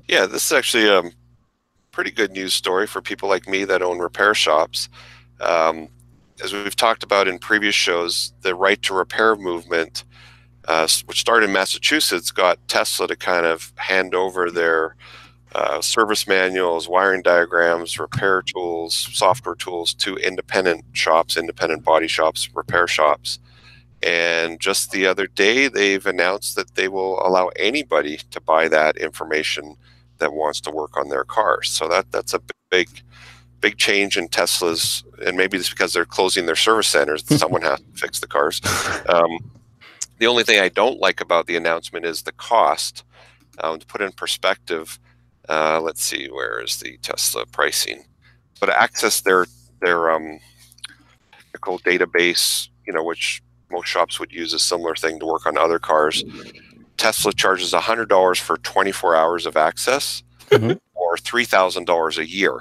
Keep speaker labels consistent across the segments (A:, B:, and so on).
A: Yeah, this is actually a pretty good news story for people like me that own repair shops. Um, as we've talked about in previous shows, the right to repair movement, which started in Massachusetts, got Tesla to kind of hand over their service manuals, wiring diagrams, repair tools, software tools to independent shops, independent body shops, repair shops. And just the other day, they've announced that they will allow anybody to buy that information that wants to work on their cars. So that's a big change in Tesla's, and maybe it's because they're closing their service centers. Someone has to fix the cars. The only thing I don't like about the announcement is the cost. To put in perspective, let's see, where is the Tesla pricing? But to access their technical database, which most shops would use a similar thing to work on other cars, Tesla charges $100 for 24 hours of access, or $3,000 a year.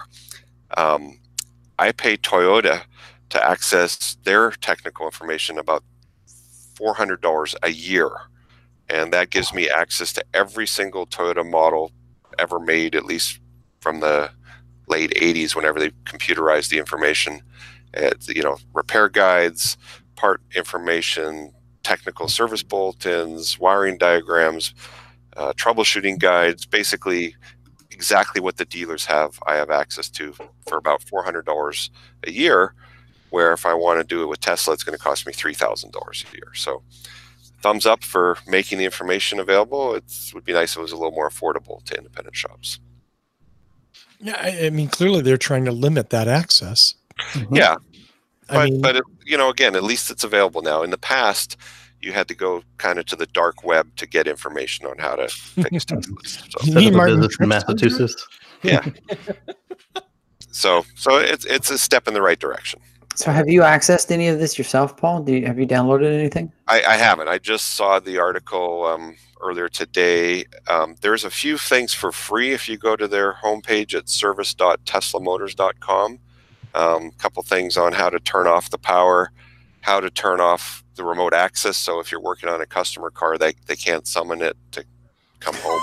A: I pay Toyota to access their technical information about $400 a year, and that gives me access to every single Toyota model ever made, at least from the late 80s, whenever they computerized the information. Repair guides, part information, technical service bulletins, wiring diagrams, troubleshooting guides, basically exactly what the dealers have, I have access to for about $400 a year, where if I want to do it with Tesla, it's going to cost me $3,000 a year. So thumbs up for making the information available. It would be nice if it was a little more affordable to independent shops.
B: Yeah, I mean, clearly they're trying to limit that access.
A: Yeah, but again, at least it's available now. In the past, you had to go kind of to the dark web to get information on how to fix Teslas. So.
C: You mean business in Massachusetts?
A: Yeah. So it's a step in the right direction.
D: So have you accessed any of this yourself, Paul? Have you downloaded anything?
A: I haven't. I just saw the article earlier today. There's a few things for free if you go to their homepage at service.teslamotors.com. A couple things on how to turn off the power, how to turn off the remote access. So if you're working on a customer car, they can't summon it to come home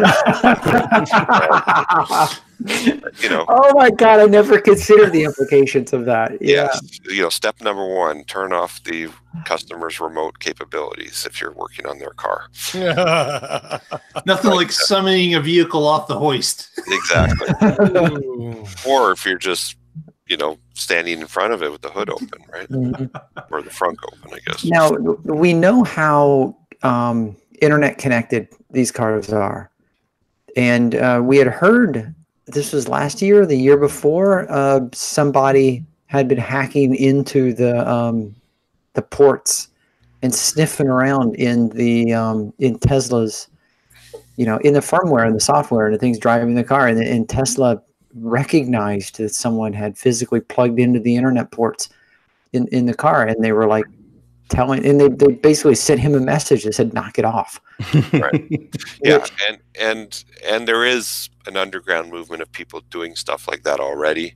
A: while you're
D: Oh my God, I never considered the implications of that.
A: Yeah. Step number 1, turn off the customer's remote capabilities if you're working on their car.
E: Nothing like summoning a vehicle off the hoist.
A: Exactly. Or if you're just standing in front of it with the hood open, right? Or the front open, I guess.
D: Now, we know how internet connected these cars are. And we had heard, this was last year or the year before, somebody had been hacking into the ports and sniffing around in the in Tesla's, in the firmware and the software and the things driving the car. And Tesla recognized that someone had physically plugged into the internet ports in the car, and they were like and they basically sent him a message that said, knock it off.
A: Right. Yeah. And there is an underground movement of people doing stuff like that already.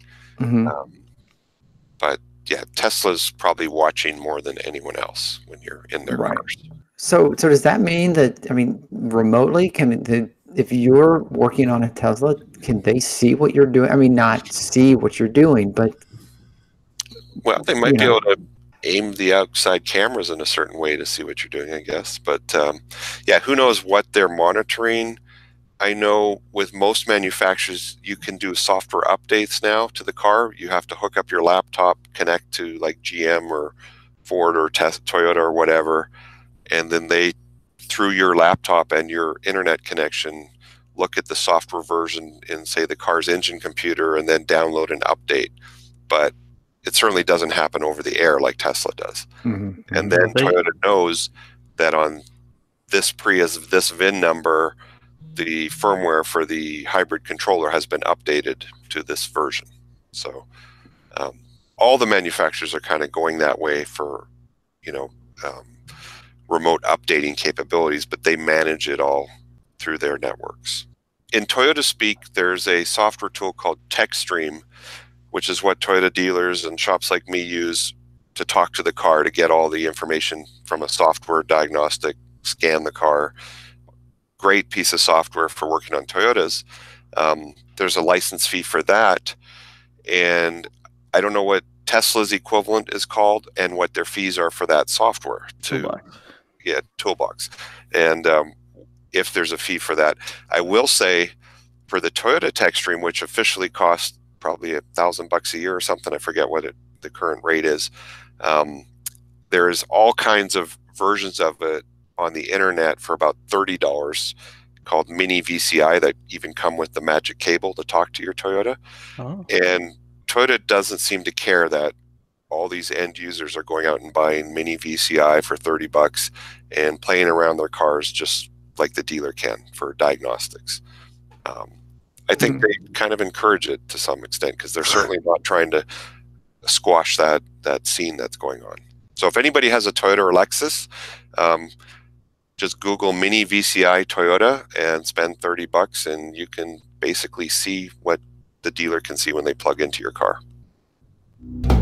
A: But yeah, Tesla's probably watching more than anyone else when you're in their cars.
D: So does that mean that, remotely, if you're working on a Tesla, can they see what you're doing? I mean, not see what you're doing, but...
A: Well, they might be able to aim the outside cameras in a certain way to see what you're doing, I guess. But yeah, who knows what they're monitoring. I know with most manufacturers, you can do software updates now to the car. You have to hook up your laptop, connect to like GM or Ford or Toyota or whatever, and then they, through your laptop and your internet connection, look at the software version in, say, the car's engine computer and then download an update. But it certainly doesn't happen over the air like Tesla does. And then Toyota knows that on this Prius, this VIN number, the firmware for the hybrid controller has been updated to this version. So all the manufacturers are kind of going that way for, remote updating capabilities, but they manage it all through their networks. In Toyota speak, there's a software tool called TechStream, which is what Toyota dealers and shops like me use to talk to the car to get all the information from a software diagnostic, scan the car, great piece of software for working on Toyotas. There's a license fee for that, and I don't know what Tesla's equivalent is called and what their fees are for that software. Toolbox. And if there's a fee for that, I will say for the Toyota TechStream, which officially costs probably $1,000 a year or something, I forget what the current rate is. There's all kinds of versions of it on the internet for about $30 called Mini VCI that even come with the magic cable to talk to your Toyota.
C: Oh.
A: And Toyota doesn't seem to care that all these end users are going out and buying Mini VCI for $30 and playing around their cars just like the dealer can for diagnostics. I think they kind of encourage it to some extent because they're certainly not trying to squash that scene that's going on. So if anybody has a Toyota or Lexus, just Google Mini VCI Toyota and spend $30 and you can basically see what the dealer can see when they plug into your car.